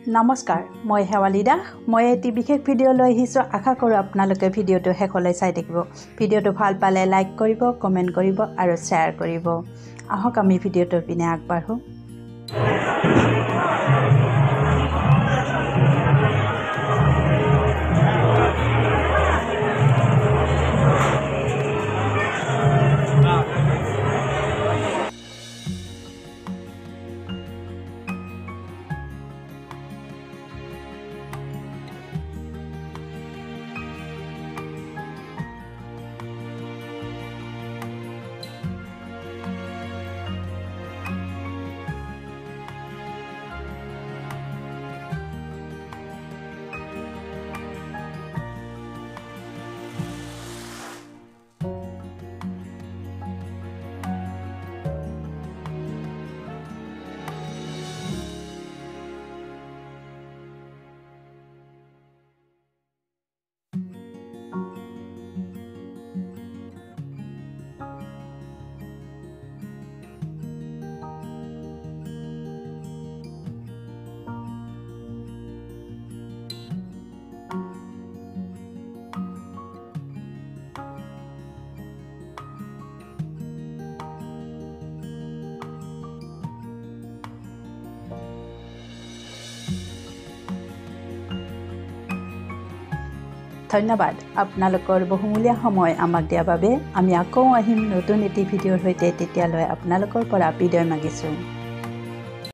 নমস্কাৰ মই হেৱালী দাস মই এটি বিশেষ ভিডিঅ' লৈ আহিছোঁ আশা কৰোঁ আপোনালোকে ভিডিঅ'টো শেষলৈ চাই থাকিব ভিডিঅ'টো ভাল পালে লাইক কৰিব কমেন্ট কৰিব আৰু শ্বেয়াৰ কৰিব আহক আমি ভিডিঅ'টোৰ পিনে আগবাঢ়ো ধন্যবাদ আপোনালোকৰ বহুমূলীয়া সময় আমাক দিয়াৰ বাবে আমি আকৌ আহিম নতুন এটি ভিডিঅ'ৰ সৈতে তেতিয়ালৈ আপোনালোকৰ পৰা বিদায় মাগিছোঁ